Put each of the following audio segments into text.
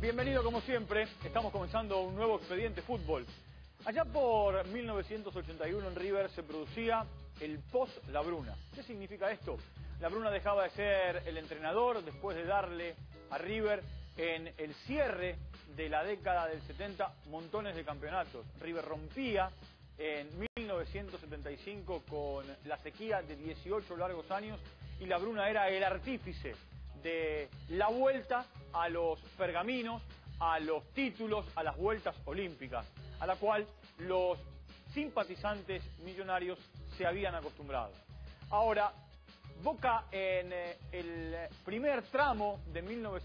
Bienvenido como siempre, estamos comenzando un nuevo Expediente Fútbol. Allá por 1981 en River se producía el post-Labruna. ¿Qué significa esto? Labruna dejaba de ser el entrenador después de darle a River en el cierre de la década del 70 montones de campeonatos. River rompía en 1975 con la sequía de 18 largos años y Labruna era el artífice de la vuelta a los pergaminos, a los títulos, a las vueltas olímpicas, a la cual los simpatizantes millonarios se habían acostumbrado. Ahora, Boca en el primer tramo de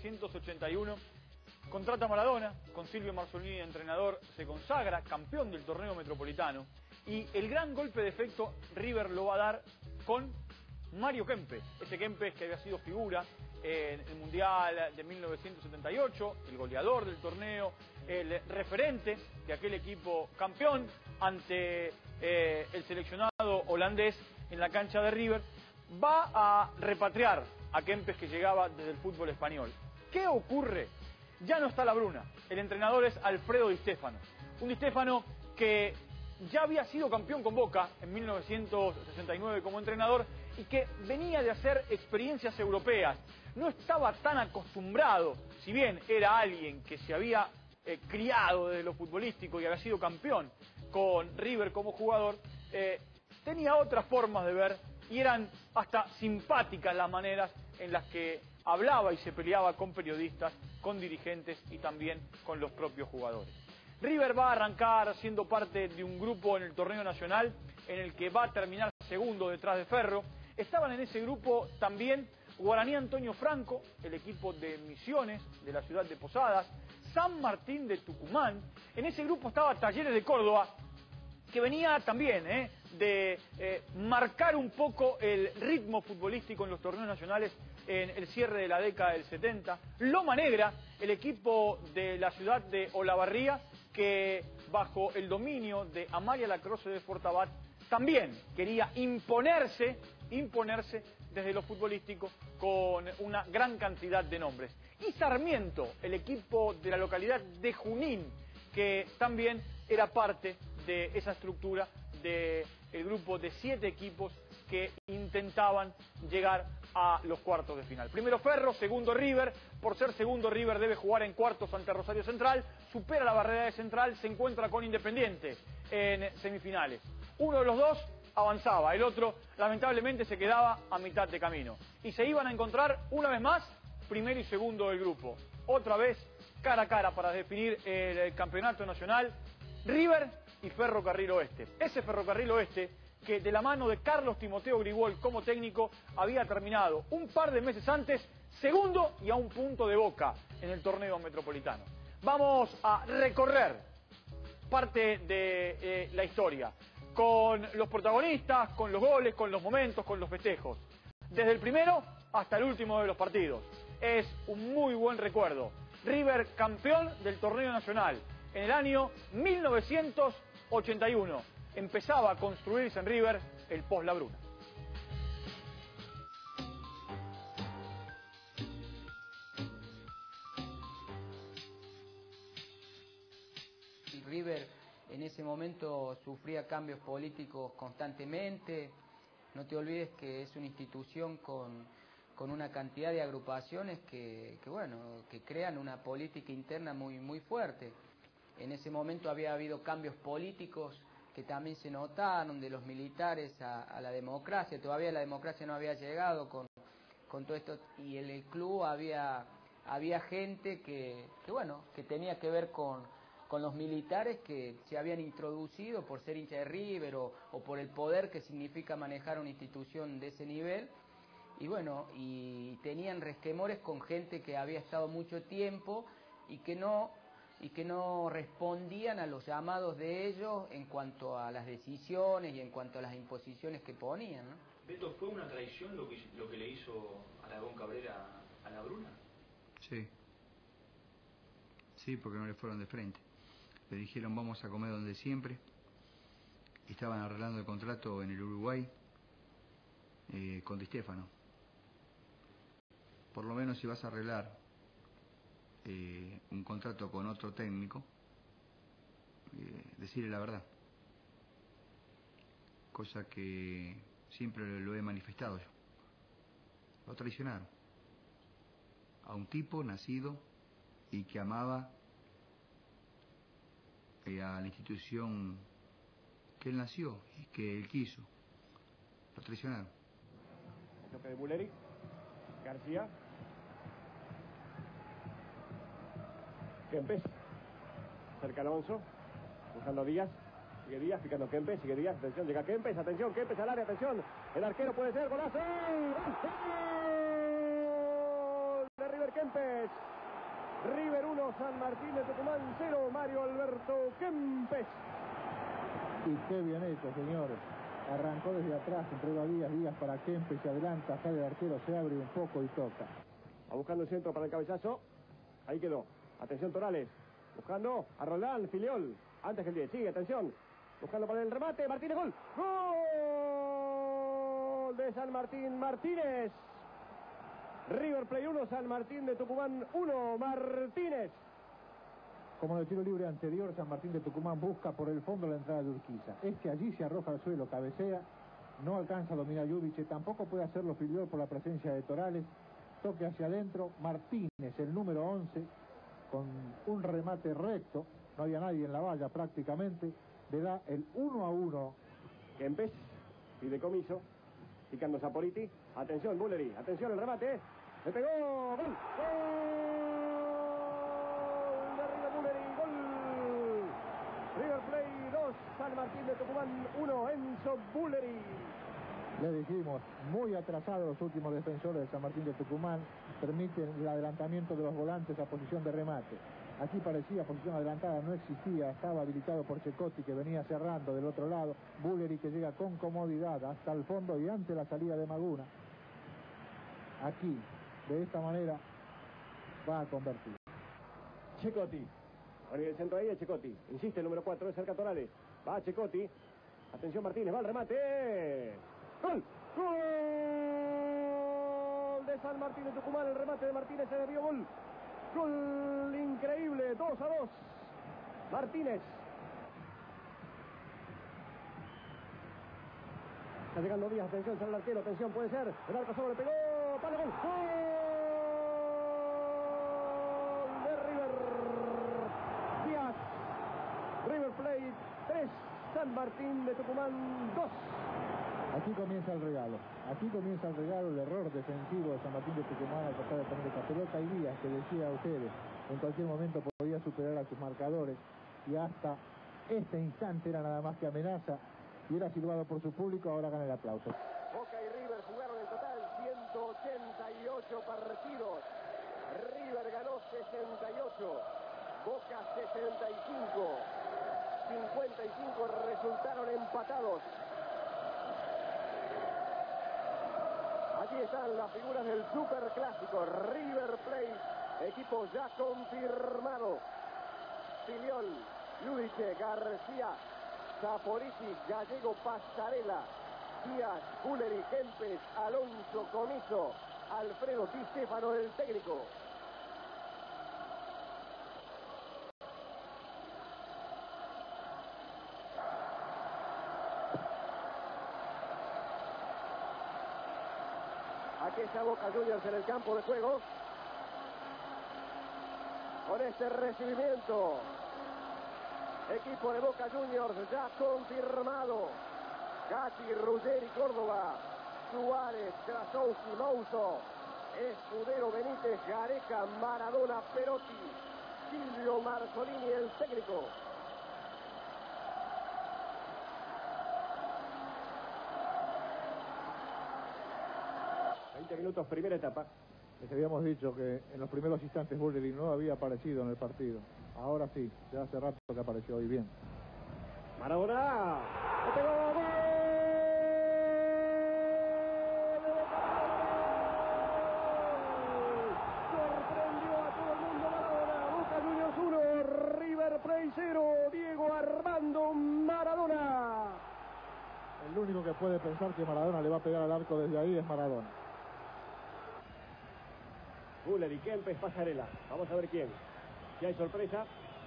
1981 contrata a Maradona, con Silvio Marzolini entrenador, se consagra campeón del torneo metropolitano y el gran golpe de efecto River lo va a dar con Mario Kempes, ese Kempes que había sido figura en el Mundial de 1978, el goleador del torneo, el referente de aquel equipo campeón ante el seleccionado holandés en la cancha de River, va a repatriar a Kempes que llegaba desde el fútbol español. ¿Qué ocurre? Ya no está Labruna, el entrenador es Alfredo Di Stéfano, un Di Stéfano que ya había sido campeón con Boca en 1969 como entrenador y que venía de hacer experiencias europeas. No estaba tan acostumbrado, si bien era alguien que se había criado desde lo futbolístico y había sido campeón con River como jugador, tenía otras formas de ver y eran hasta simpáticas las maneras en las que hablaba y se peleaba con periodistas, con dirigentes y también con los propios jugadores. River va a arrancar siendo parte de un grupo en el torneo nacional en el que va a terminar segundo detrás de Ferro. Estaban en ese grupo también Guaraní Antonio Franco, el equipo de Misiones de la ciudad de Posadas, San Martín de Tucumán. En ese grupo estaba Talleres de Córdoba, que venía también de marcar un poco el ritmo futbolístico en los torneos nacionales en el cierre de la década del 70. Loma Negra, el equipo de la ciudad de Olavarría, que bajo el dominio de Amalia Lacroze de Fortabat también quería imponerse desde lo futbolístico con una gran cantidad de nombres. Y Sarmiento, el equipo de la localidad de Junín, que también era parte de esa estructura del grupo de 7 equipos que intentaban llegar a los cuartos de final. Primero Ferro, segundo River. Por ser segundo River debe jugar en cuartos ante Rosario Central, supera la barrera de Central, se encuentra con Independiente en semifinales. Uno de los dos avanzaba, el otro lamentablemente se quedaba a mitad de camino. Y se iban a encontrar una vez más primero y segundo del grupo. Otra vez cara a cara para definir el campeonato nacional, River y Ferrocarril Oeste. Ese Ferrocarril Oeste que de la mano de Carlos Timoteo Gribol como técnico había terminado un par de meses antes segundo y a un punto de Boca en el torneo metropolitano. Vamos a recorrer parte de la historia con los protagonistas, con los goles, con los momentos, con los festejos. Desde el primero hasta el último de los partidos. Es un muy buen recuerdo. River campeón del torneo nacional en el año 1981. Empezaba a construirse en River el post-Labruna. River en ese momento sufría cambios políticos constantemente. No te olvides que es una institución con una cantidad de agrupaciones que crean una política interna muy fuerte. En ese momento había habido cambios políticos que también se notaron, de los militares a la democracia. Todavía la democracia no había llegado con todo esto, y en el club había gente que tenía que ver con los militares que se habían introducido por ser hincha de River o por el poder que significa manejar una institución de ese nivel. Y tenían resquemores con gente que había estado mucho tiempo y que no respondían a los llamados de ellos en cuanto a las decisiones y en cuanto a las imposiciones que ponían, ¿no? ¿Beto, fue una traición lo que le hizo Aragón Cabrera a Labruna? Sí, porque no le fueron de frente. Le dijeron vamos a comer donde siempre. Estaban arreglando el contrato en el Uruguay con Di Stéfano. Por lo menos si vas a arreglar un contrato con otro técnico, decirle la verdad, cosa que siempre lo he manifestado yo. Lo traicionaron a un tipo nacido y que amaba a la institución que él nació y que él quiso. Lo traicionaron. El toque de Bulleri, García, Kempes, cerca Alonso, buscando a Díaz, sigue Díaz, picando Kempes, sigue Díaz, atención, llega Kempes, atención, Kempes al área, atención, el arquero puede ser, golazo, ¡gol de River Kempes! River 1, San Martín de Tucumán 0, Mario Alberto Kempes. Y qué bien hecho, señores. Arrancó desde atrás, entregó a Díaz, Díaz para Kempes, se adelanta, sale el arquero, se abre un poco y toca. Va buscando el centro para el cabezazo, ahí quedó. Atención Torales, buscando a Roldán, Filiol, antes que el 10, sigue, atención. Buscando para el remate, Martínez, gol. ¡Gol de San Martín, Martínez! River Plate 1, San Martín de Tucumán 1, Martínez. Como en el tiro libre anterior, San Martín de Tucumán busca por el fondo la entrada de Urquiza. Allí se arroja al suelo, cabecea, no alcanza a dominar Yudiche, tampoco puede hacerlo Filiol por la presencia de Torales. Toque hacia adentro, Martínez, el número 11, con un remate recto, no había nadie en la valla prácticamente, le da el 1-1. Kempes, pide comiso, picando Saporiti, atención Bulleri, atención el remate, le pegó, gol, gol de River Bulleri, gol, River Plate 2, San Martín de Tucumán 1, Enzo Bulleri. Le dijimos, muy atrasados los últimos defensores de San Martín de Tucumán, permiten el adelantamiento de los volantes a posición de remate. Aquí parecía posición adelantada, no existía, estaba habilitado por Cecotti que venía cerrando del otro lado, Bulleri que llega con comodidad hasta el fondo y ante la salida de Maguna. Aquí, de esta manera, va a convertir. Cecotti, con el centro ahí de Cecotti, insiste el número 4, de cerca Torales, va Cecotti, atención Martínez, va al remate, ¡gol! ¡Gol de San Martín de Tucumán! El remate de Martínez se desvió, gol. Gol increíble, 2-2. Martínez. Está llegando Díaz, atención, sale el arquero, atención, puede ser. El arco sobre, pegó, palo, gol. ¡Gol de River! Díaz. River Plate 3, San Martín de Tucumán 2. Aquí comienza el regalo, el error defensivo de San Martín de Tucumán al tratar de poner esta pelota y Díaz, que decía a ustedes, en cualquier momento podía superar a sus marcadores y hasta este instante era nada más que amenaza y era silbado por su público, ahora gana el aplauso. Boca y River jugaron en total 188 partidos, River ganó 68, Boca 65, 55 resultaron empatados. Aquí están las figuras del superclásico. River Plate, equipo ya confirmado. Filiol, Yudiche, García, Saporiti, Gallego, Pasarela, Díaz, Bulleri, Kempes, Alonso, Comiso, Alfredo Di Stefano, el técnico. Aquí está Boca Juniors en el campo de juego. Con este recibimiento, equipo de Boca Juniors ya confirmado. Gatti, Ruggeri, Córdoba, Suárez, Krasowski, Mouso, Escudero, Benítez, Gareca, Maradona, Perotti, Silvio Marzolini, el técnico. Minutos, primera etapa. Les habíamos dicho que en los primeros instantes Bulleri no había aparecido en el partido. Ahora sí, ya hace rato que apareció hoy bien. Maradona. ¡Le pegó! ¡Gol! Sorprendió a todo el mundo Maradona. Boca Juniors 1, River Plate 0. Diego Armando Maradona. El único que puede pensar que Maradona le va a pegar al arco desde ahí es Maradona. Guller y Kempes, Pasarela. Vamos a ver quién. Si hay sorpresa.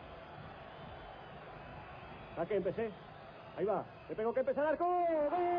A Kempes, ahí va. Le pegó Kempes al arco. ¡Gol!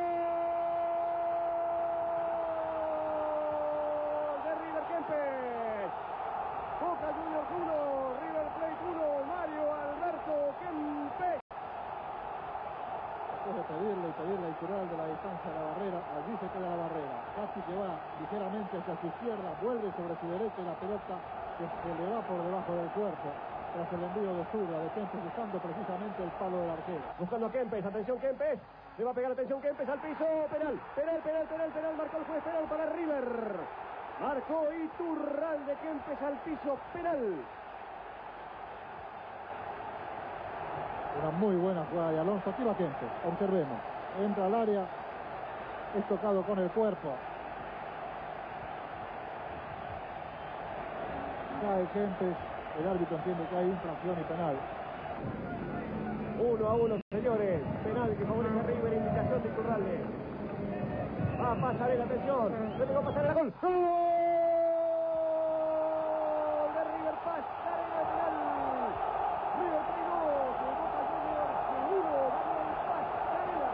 De River Kempes. Boca Juniors 1, River Plate 1, Mario Alberto Kempes. Después de pedirle y tirar de la distancia a la barrera, allí se queda la barrera. Gatti que va ligeramente hacia su izquierda, vuelve sobre su derecha y la pelota que se le va por debajo del cuerpo tras el envío de zurda de Kempes, buscando precisamente el palo del arquero. Buscando a Kempes, atención Kempes. Le va a pegar, atención Kempes al piso. Penal, marcó el juez, penal para River. Marcó Iturralde, Kempes al piso, penal. Una muy buena jugada de Alonso. Aquí va Kempes, observemos. Entra al área, es tocado con el cuerpo. Cae Kempes, el árbitro entiende que hay infracción y penal. 1-1, señores. Penal que favorece a River, indicación de Iturralde. Va a Pasarela, atención. Le pegó Pasarela, gol. ¡Gol de River! Pasarela, penal. River 3-2, Boca Juniors 1, Daniel Pasarela.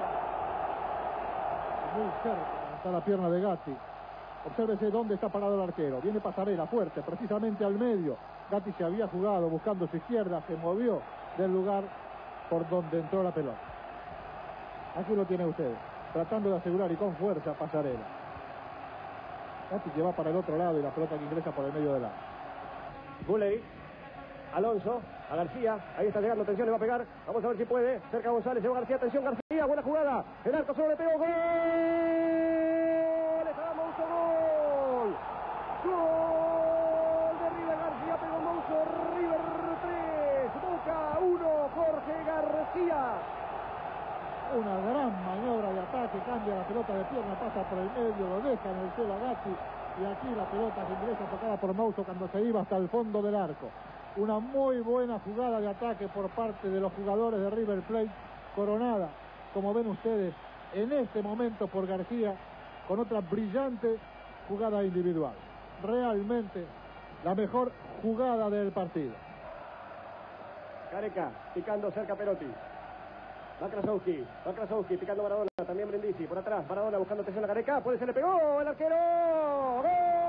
Muy cerca está la pierna de Gatti. Obsérvese dónde está parado el arquero. Viene Pasarela fuerte, precisamente al medio. Gatti se había jugado buscando su izquierda, se movió del lugar por donde entró la pelota. Aquí lo tiene usted, tratando de asegurar y con fuerza Pasarela. Gatti que va para el otro lado y la pelota que ingresa por el medio del área. Guller, Alonso, a García, ahí está llegando, atención, le va a pegar, vamos a ver si puede, cerca González, llegó García, atención García, buena jugada, el arco solo le pegó, gol, está Mouso, gol de River, García pegó Mouso, River 3, Boca 1, Jorge García. Una gran maniobra de ataque, cambia la pelota de pierna, pasa por el medio, lo deja en el suelo a Gatti y aquí la pelota que ingresa tocada por Mouso cuando se iba hasta el fondo del arco. Una muy buena jugada de ataque por parte de los jugadores de River Plate, coronada, como ven ustedes, en este momento por García, con otra brillante jugada individual. Realmente la mejor jugada del partido. Gareca, picando cerca Perotti. Va Krasowski, picando Maradona, también Brindisi, por atrás, Maradona buscando atención a Gareca, puede ser, le pegó el arquero, ¡gol!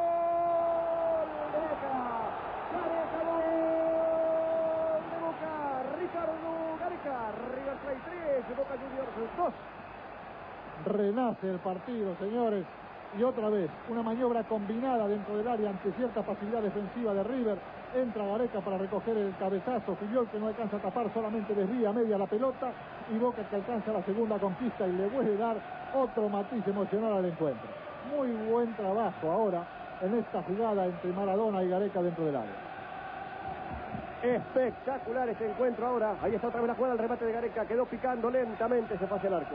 Gareca, gol de Boca, Ricardo Gareca, River Plate 3, Boca Juniors 2. Renace el partido, señores, y otra vez, una maniobra combinada dentro del área ante cierta facilidad defensiva de River. Entra Gareca para recoger el cabezazo, Filiol que no alcanza a tapar, solamente desvía media la pelota, y Boca que alcanza la segunda conquista y le puede dar otro matiz emocional al encuentro. Muy buen trabajo ahora en esta jugada entre Maradona y Gareca dentro del área. Espectacular este encuentro ahora, ahí está otra vez la jugada, el remate de Gareca, quedó picando lentamente, se pasa el arco.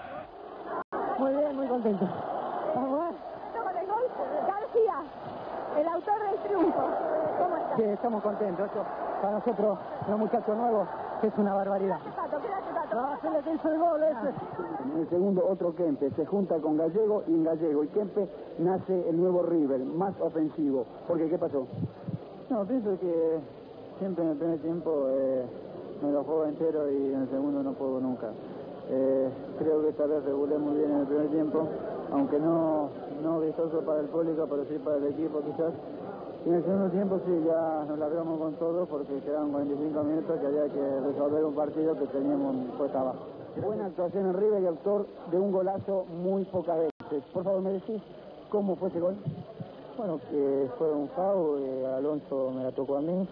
Muy bien, muy contento. Vamos. Con el gol, García, el autor del triunfo. ¿Cómo está? Sí, estamos contentos. Esto, para nosotros, los muchachos nuevos, es una barbaridad. Quédate, Pato. No, se le hizo el gol ese. En el segundo, otro Kempes. Se junta con Gallego y en Gallego. Y Kempes nace el nuevo River, más ofensivo. Porque, ¿qué pasó? No, pienso que siempre en el primer tiempo me lo juego entero y en el segundo no puedo nunca. Creo que esta vez regulé muy bien en el primer tiempo, aunque no vistoso para el público, pero sí para el equipo quizás. Y en el segundo tiempo sí, ya nos largamos con todo porque quedaban 45 minutos que había que resolver un partido que teníamos puesta abajo. Buena actuación en River y autor de un golazo muy pocas veces. Por favor, ¿me decís cómo fue ese gol? Bueno, que fue un foul, Alonso me la tocó a mí,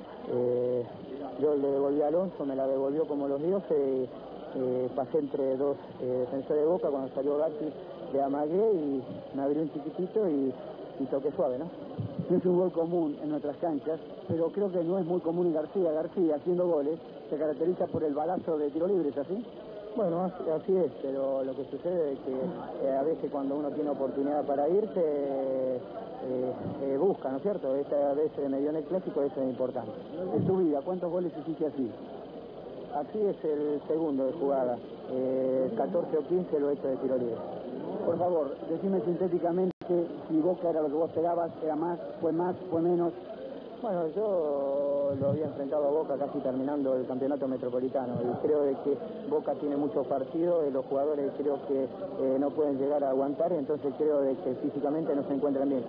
yo le devolví a Alonso, me la devolvió como los dioses, pasé entre dos defensores de Boca, cuando salió Gatti le amagué y me abrí un chiquitito y toqué suave, ¿no? No es un gol común en nuestras canchas, pero creo que no es muy común en García. García, haciendo goles, se caracteriza por el balazo de tiro libre, ¿es así? Bueno, así es, pero lo que sucede es que a veces cuando uno tiene oportunidad para irse, busca, ¿no es cierto? Esta vez me dio en el clásico, eso es importante. En tu vida, ¿cuántos goles hiciste así? Así es el segundo de jugada, 14 o 15 lo he hecho de tiro libre. Por favor, decime sintéticamente Si Boca era lo que vos esperabas, era más, fue menos. Bueno, yo lo había enfrentado a Boca casi terminando el campeonato metropolitano y creo de que Boca tiene muchos partidos y los jugadores creo que no pueden llegar a aguantar, entonces creo de que físicamente no se encuentran bien.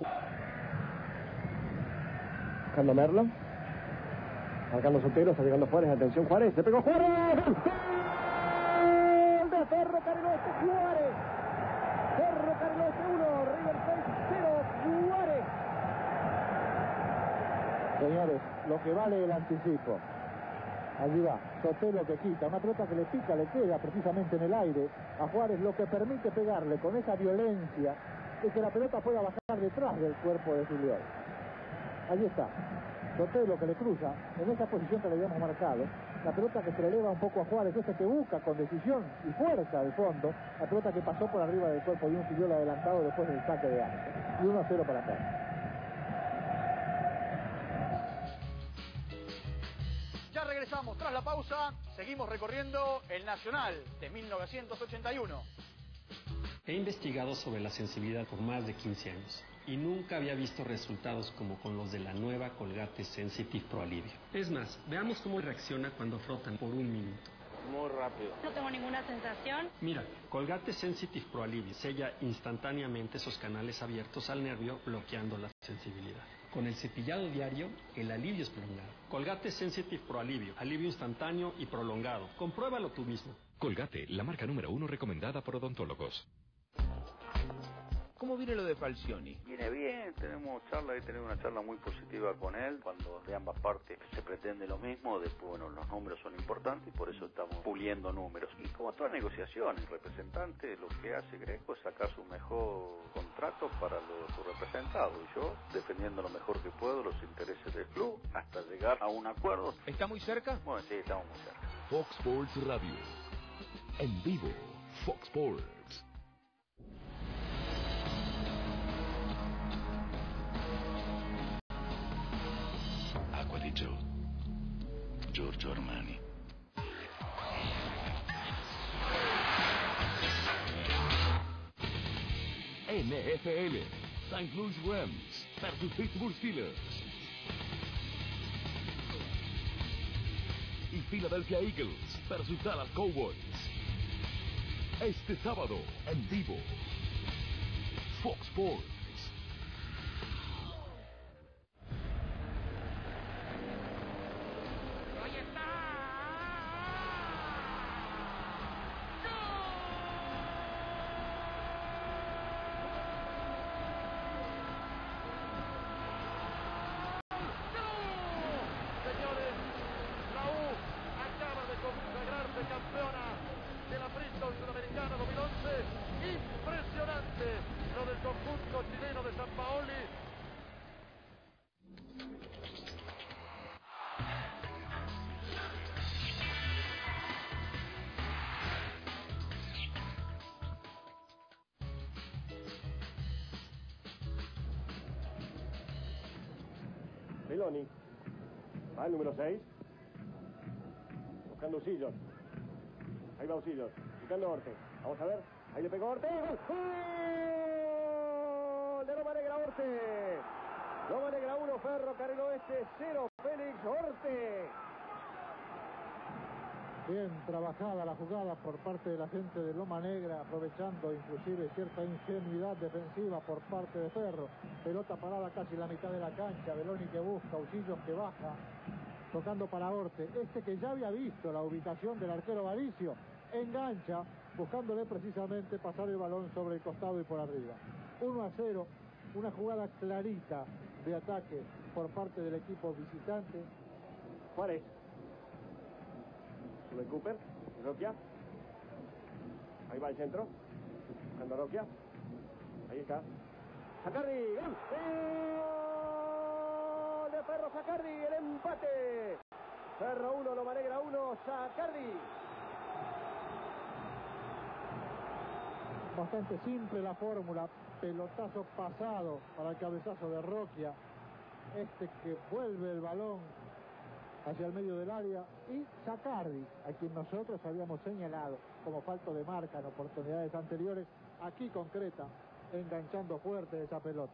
Buscando Merlo. Marcando Sotelo, está llegando Juárez, atención Juárez, se pegó Juárez. ¡Gol de Ferro Carril Oeste, Juárez! Ferro Carril Oeste 1, River Plate 0, Juárez. Señores, lo que vale el anticipo. Allí va, Sotelo que quita, una pelota que le pica, le queda precisamente en el aire a Juárez, lo que permite pegarle con esa violencia es que la pelota pueda bajar detrás del cuerpo de Filiol. Allí está, Sotelo que le cruza, en esa posición que le habíamos marcado, la pelota que se le eleva un poco a Juárez, que busca con decisión y fuerza al fondo, la pelota que pasó por arriba del cuerpo de un Filiol adelantado después del saque de arco. Y 1-0 para acá. Ya regresamos, tras la pausa, seguimos recorriendo el Nacional de 1981. He investigado sobre la sensibilidad por más de 15 años y nunca había visto resultados como con los de la nueva Colgate Sensitive Pro Alivio. Es más, veamos cómo reacciona cuando frotan por un minuto. Muy rápido. No tengo ninguna sensación. Mira, Colgate Sensitive Pro Alivio sella instantáneamente esos canales abiertos al nervio, bloqueando la sensibilidad. Con el cepillado diario, el alivio es prolongado. Colgate Sensitive Pro Alivio, alivio instantáneo y prolongado. Compruébalo tú mismo. Colgate, la marca número 1 recomendada por odontólogos. ¿Cómo viene lo de Falcioni? Viene bien, tenemos una charla muy positiva con él, cuando de ambas partes se pretende lo mismo, después bueno, los números son importantes y por eso estamos puliendo números. Y como todas negociaciones, el representante lo que hace Greco es sacar su mejor contrato para su representado, y yo defendiendo lo mejor que puedo los intereses del club hasta llegar a un acuerdo. ¿Está muy cerca? Bueno, sí, estamos muy cerca. Fox Sports Radio. En vivo, Fox Sports. Acqua di Gio, Giorgio Armani. NFL, St. Louis Rams versus Pittsburgh Steelers. Y Philadelphia Eagles versus Dallas Cowboys. Este sábado, en vivo, Fox Sports. Meloni, va el número 6, buscando Usillos, ahí va Usillos, buscando Orte, vamos a ver, ahí le pegó Orte, ¡gol! De Loma Negra Orte, Loma Negra 1, Ferro Carril Oeste 0, Félix Orte. Bien trabajada la jugada por parte de la gente de Loma Negra, aprovechando inclusive cierta ingenuidad defensiva por parte de Ferro. Pelota parada casi la mitad de la cancha, Beloni que busca, Usillos que baja, tocando para Orte. Este que ya había visto la ubicación del arquero Varicio, engancha, buscándole precisamente pasar el balón sobre el costado y por arriba. 1-0, una jugada clarita de ataque por parte del equipo visitante. Juárez. Sube Cooper, Roquia. Ahí va el centro. Buscando a Roquia. Ahí está. Sacardi, ¡gol! ¡Gol de Ferro Sacardi! El empate. Ferro 1, Loma Negra 1, Sacardi. Bastante simple la fórmula. Pelotazo pasado para el cabezazo de Roquia. Este que vuelve el balón hacia el medio del área, y Sacardi, a quien nosotros habíamos señalado como falto de marca en oportunidades anteriores, aquí concreta enganchando fuerte esa pelota.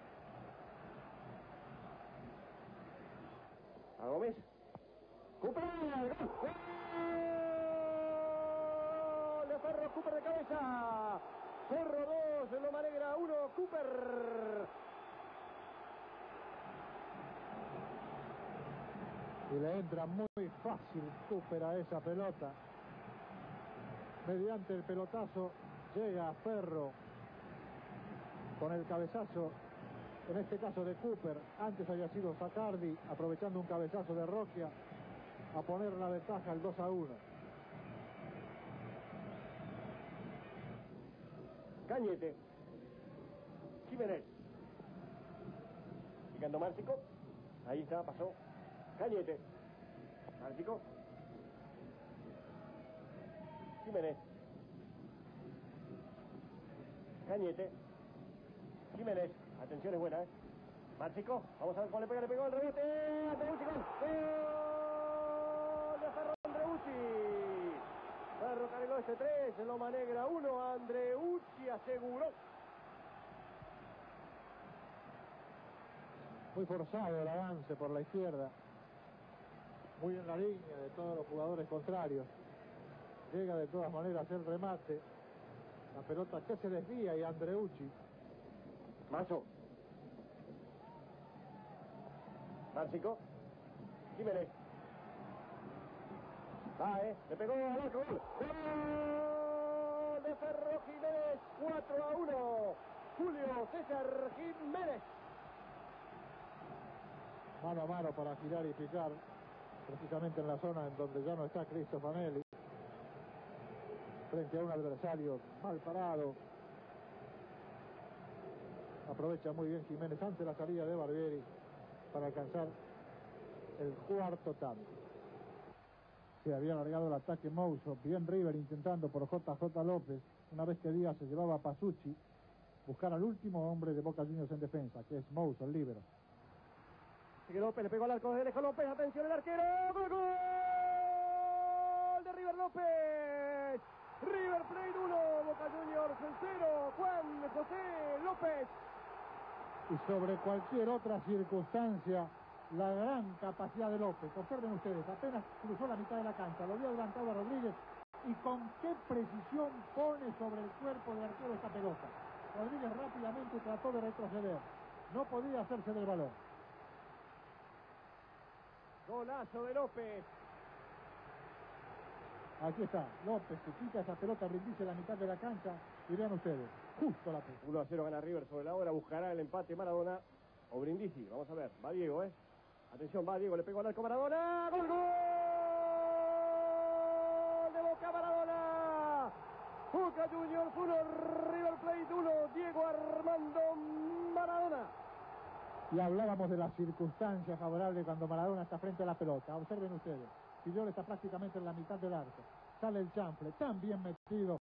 A Gómez. ¡Cooper! ¡Gol! De Ferro, Cooper de cabeza. Ferro 2, Loma Negra 1, Cooper. Y le entra muy fácil Cooper a esa pelota. Mediante el pelotazo llega a Ferro con el cabezazo, en este caso de Cooper. Antes había sido Sacardi, aprovechando un cabezazo de Roquia, a poner la ventaja al 2-1. Cañete. Jiménez. Picando Márcico. Ahí está, pasó. Cañete. Márcico. Jiménez. Cañete. Jiménez. Atención, es buena, Márcico. Vamos a ver cuál le pega. Le pegó el rebote. Andreucci, gol. ¡Gol de Ferro Andreucci! Ferro cargó este 3. Loma Negra 1. Andreucci aseguró. Muy forzado el avance por la izquierda. Muy en la línea de todos los jugadores contrarios. Llega de todas maneras el remate. La pelota que se desvía y Andreucci. Mazo. Márcico. Jiménez. Le pegó al arco. ¡Gol de Ferro Jiménez! 4-1. Julio César Jiménez. Mano a mano para girar y picar, precisamente en la zona en donde ya no está Cristo Fanelli, frente a un adversario mal parado. Aprovecha muy bien Jiménez ante la salida de Barbieri para alcanzar el cuarto tanto. Se había alargado el ataque Mouso, bien River intentando por JJ López, una vez que Díaz se llevaba a Pasucci, buscar al último hombre de Boca Juniors en defensa, que es Mouso, el líbero. Sigue López, le pegó al arco, deja López, atención el arquero, ¡gol, gol de River López! River Plate 1, Boca Juniors 0, Juan José López. Y sobre cualquier otra circunstancia, la gran capacidad de López. Observen ustedes, apenas cruzó la mitad de la cancha, lo había adelantado a Rodríguez, y con qué precisión pone sobre el cuerpo del arquero esta pelota. Rodríguez rápidamente trató de retroceder, no podía hacerse del balón. Golazo de López. Aquí está, López se quita esa pelota, Brindisi en la mitad de la cancha, y vean ustedes, justo la pelota. 1-0 gana River sobre la hora, buscará el empate Maradona o Brindisi. Vamos a ver, va Diego, Atención, va Diego, le pegó al arco Maradona. ¡Gol, gol! De Boca Maradona. Boca Juniors 1, River Plate 1, Diego Armando Maradona. Y hablábamos de las circunstancias favorables cuando Maradona está frente a la pelota. Observen ustedes, Fillol está prácticamente en la mitad del arco. Sale el chanfle, tan bien metido